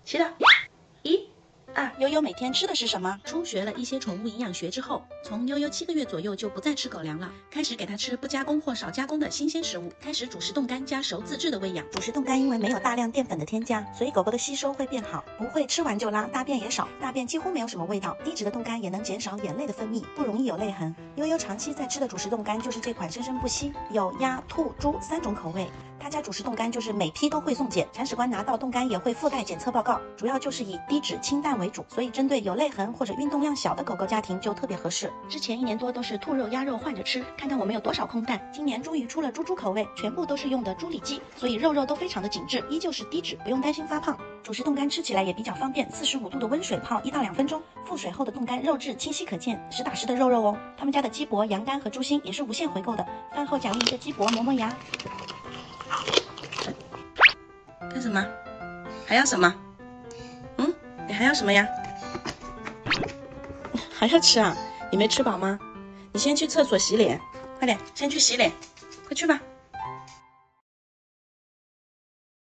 洗澡。1、2。 悠悠每天吃的是什么？ 初学了一些宠物营养学之后，从悠悠7个月左右就不再吃狗粮了，开始给它吃不加工或少加工的新鲜食物，开始主食冻干加熟自制的喂养。 主食冻干因为没有大量淀粉的添加，所以狗狗的吸收会变好，不会吃完就拉，大便也少，大便几乎没有什么味道。低脂的冻干也能减少眼泪的分泌，不容易有泪痕。悠悠长期在吃的主食冻干就是这款生生不息，有鸭、兔、猪3种口味。他家主食冻干就是每批都会送检，铲屎官拿到冻干也会附带检测报告，主要就是以低脂清淡为主，所以针对有泪痕或者运动量小的狗狗家庭就特别合适。 之前1年多都是兔肉、鸭肉换着吃，看看我们有多少空蛋。 今年终于出了猪口味，全部都是用的猪里脊，所以肉都非常的紧致，依旧是低脂，不用担心发胖。主食冻干吃起来也比较方便，45度的温水泡1到2分钟，复水后的冻干肉质清晰可见，实打实的肉哦。他们家的鸡脖、羊肝和猪心也是无限回购的，饭后奖励一个鸡脖磨磨牙。 干什么？还要什么？你还要什么呀？还要吃啊？你没吃饱吗？你先去厕所洗脸，快点，先去洗脸，快去吧。